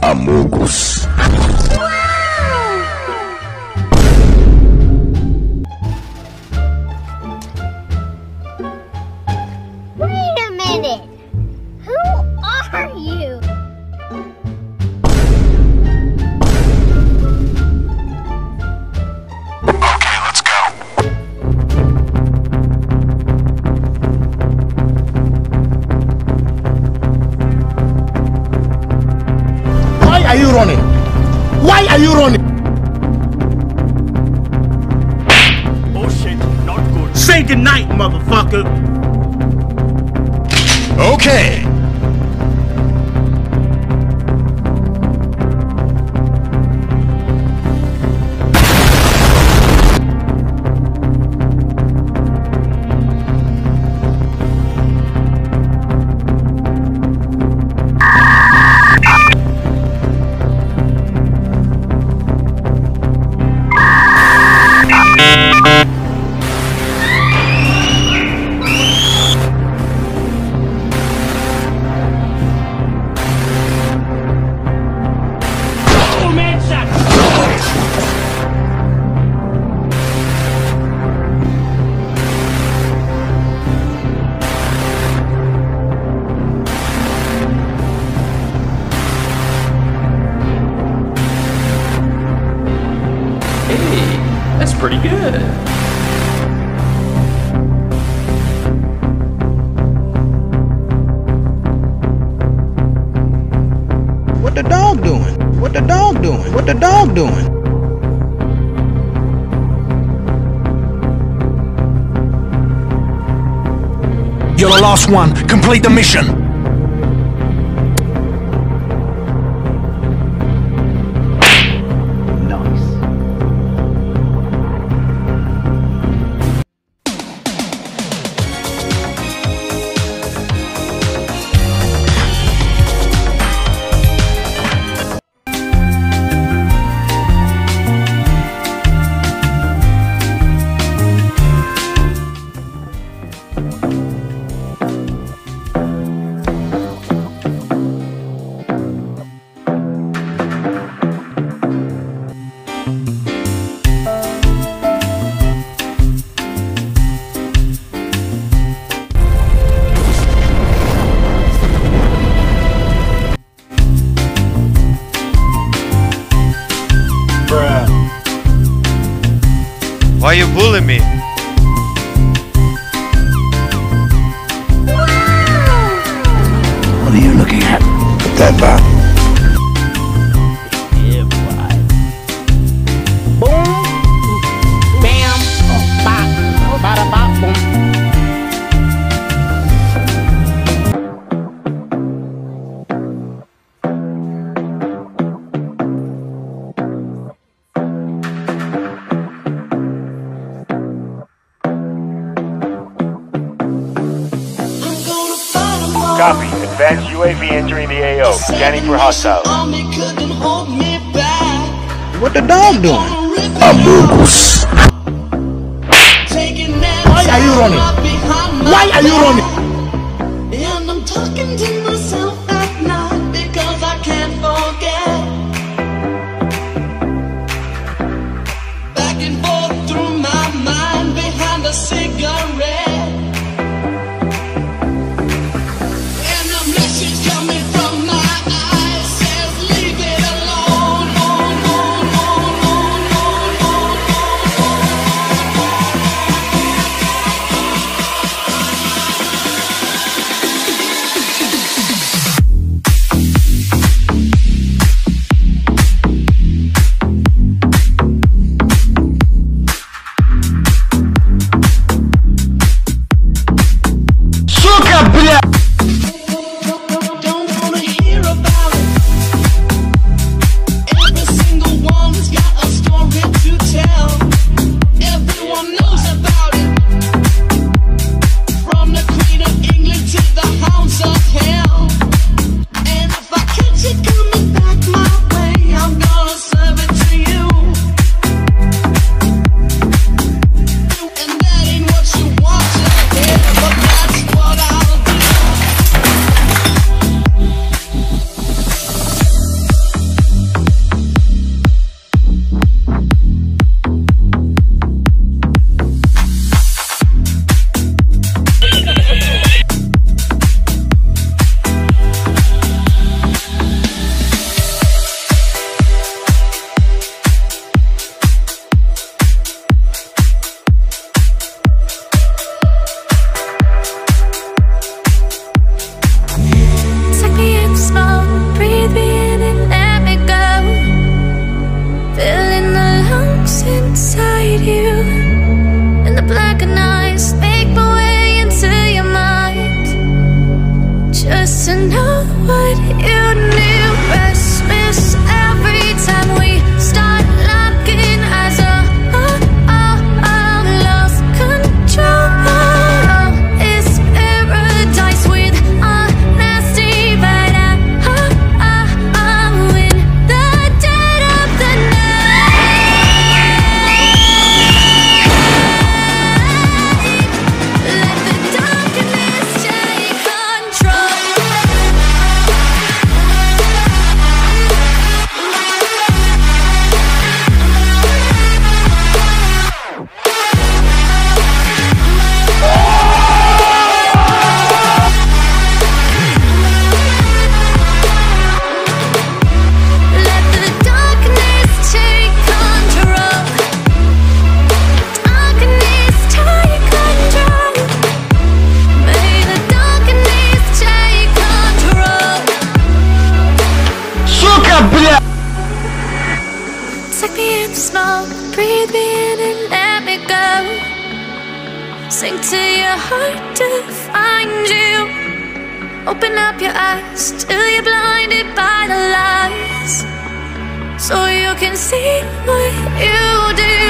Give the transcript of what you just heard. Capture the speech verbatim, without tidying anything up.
Amogus. Wait a minute! Who are you? Okay, let's go. Why are you running? Why are you running? Oh shit, not good. Say goodnight, motherfucker! Okay. Hey, that's pretty good. What the dog doing? What the dog doing? What the dog doing? You're the last one. Complete the mission. Why you bullying me? What are you looking at? Put that back. Yeah, boy. Boom, bam, bop, bada bop, boom. Copy. Advanced U A V entering the A O. Scanning for hostiles. What the dog doing? Amogus. Why are you running? Why are you running? And I'm talking to myself at night because I can't forget. Back and forth through my mind behind a cigarette. And a message coming from my eyes says, leave it alone. be in and let me go. Sink to your heart to find you. Open up your eyes till you're blinded by the lies, so you can see what you do.